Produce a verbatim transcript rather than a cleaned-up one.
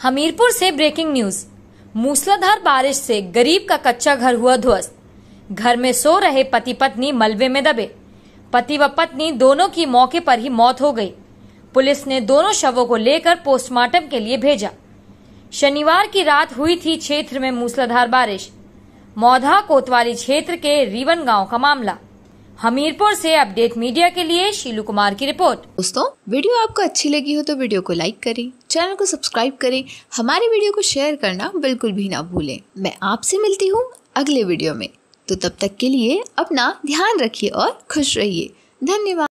हमीरपुर से breaking news. मूसलाधार बारिश से गरीब का कच्चा घर हुआ ध्वस्त। घर में सो रहे पति पत्नी मलबे में दबे। पति व पत्नी दोनों की मौके पर ही मौत हो गई। पुलिस ने दोनों शवों को लेकर पोस्टमार्टम के लिए भेजा। शनिवार की रात हुई थी क्षेत्र में मूसलाधार बारिश। मौधा कोतवाली क्षेत्र के रीवन गांव का मामला। हमीरपुर से अपडेट मीडिया के लिए शीलू कुमार की रिपोर्ट। दोस्तों, वीडियो आपको अच्छी लगी हो तो वीडियो को लाइक करें, चैनल को सब्सक्राइब करें, हमारी वीडियो को शेयर करना बिल्कुल भी ना भूलें। मैं आपसे मिलती हूँ अगले वीडियो में, तो तब तक के लिए अपना ध्यान रखिए और खुश रहिए। धन्यवाद।